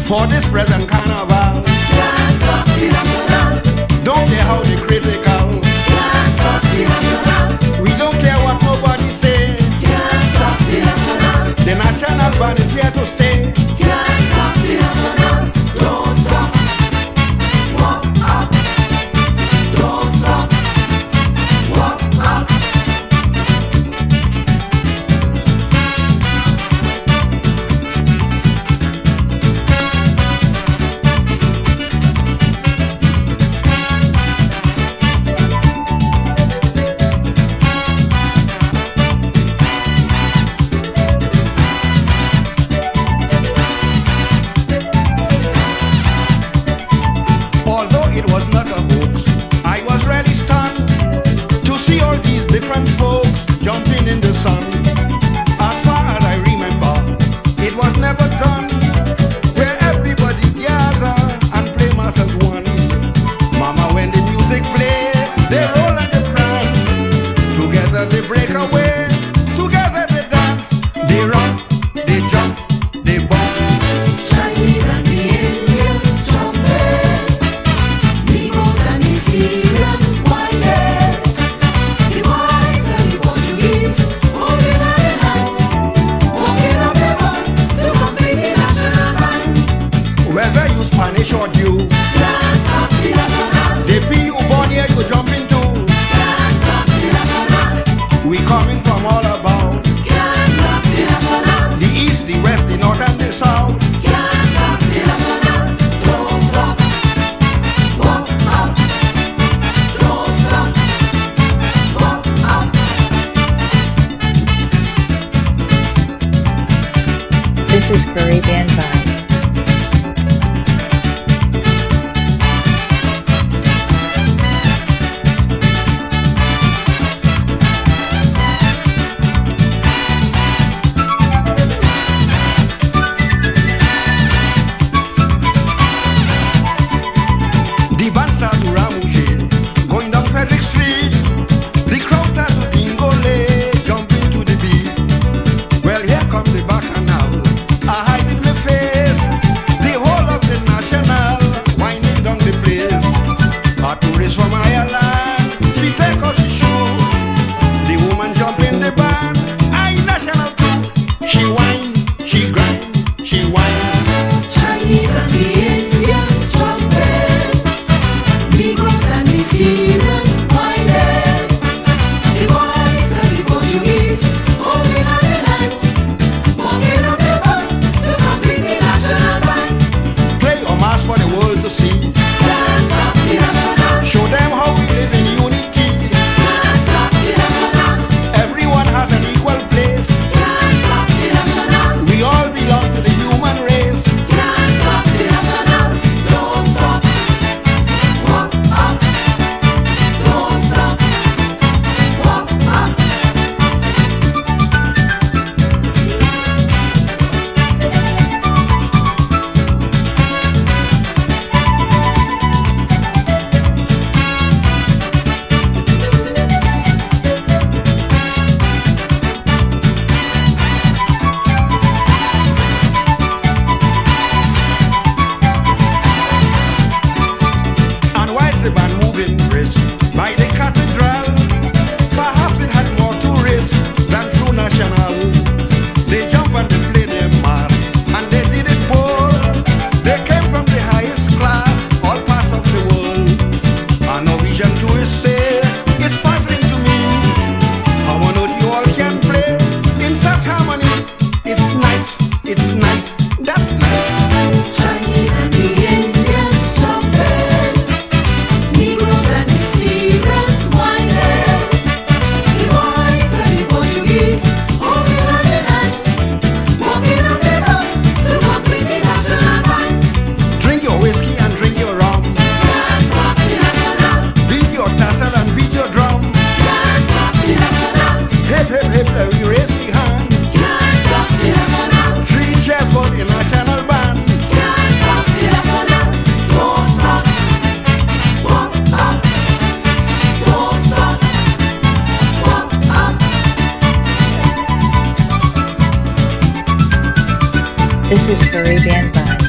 for this present carnival. Can't stop the national. Don't care how they critical. Can't stop the national. We don't care what nobody say. Can't stop the national. The national band is here to stay. Can't stop the national. Don't stop. Walk up. Don't stop. Walk up. Although it was not a hoax, I was really stunned to see all these different folks jumping in the sun. As far as I remember, it was never done where everybody gather and play mass as one. Mama, when the music play, they roll and they prance. Together they break away, together they dance. They run, they jump, they bump. Chinese and the Indians jumping. Negroes and the Syrians whining. The whites and the Portuguese holding on the line. Walking up the road to complete the national band. Whether you Spanish or Jew, Can't stop the national. they be you born here, you jump into. Can't stop the national. We coming from all about Can't stop the national. the east, the west, the north and the south. Can't stop the national. Don't stop. Walk up. Don't stop. Walk up. This is Caribbean Vibes. The band start to ramouche, going down Frederick Street. The crowd start to dingole, jumping to the beat. Well, here comes the bacchanal, a hiding the face. The whole of the national, winding down the place. A tourist from Ireland, she take off her shoe. The woman jump in the band, I national too. She whine, she grind, she whine. Chinese and the Indians jumping. Negroes and the Syrians whining. The whites and the Portuguese holding on the line. Walking up the road to complete the national band. Play your mass for the world to see. Can't stop the national. Show them how we live in unity. Can't stop the national. Everyone has an equal place. Can't stop the national. We all belong to the human race. Can't stop the national. Don't stop. Walk up. Don't stop. Walk up. And while the band moving brisk by the cathedral, perhaps it had more tourists than true national. They jump and they play their mass, and they did it bold. They came from the highest class, all parts of the world. A Norwegian tourist say, it's puzzling to me how on earth you all can play in such harmony. It's nice, that's nice. Chinese and the Indians jumping. Negroes and the Syrians whining. The whites and the Portuguese holding on the line. Walking up the road to complete the national band. Drink your whiskey and drink your rum. Can't stop the national. Beat your tassel and beat your drum. Can't stop the national. Hip, hip, hip, let me raise the hand. Can't stop the national. Three cheers for the national band. Can't stop the national. Don't stop. Walk up. Don't stop. Walk up. This is Caribbean Vibes.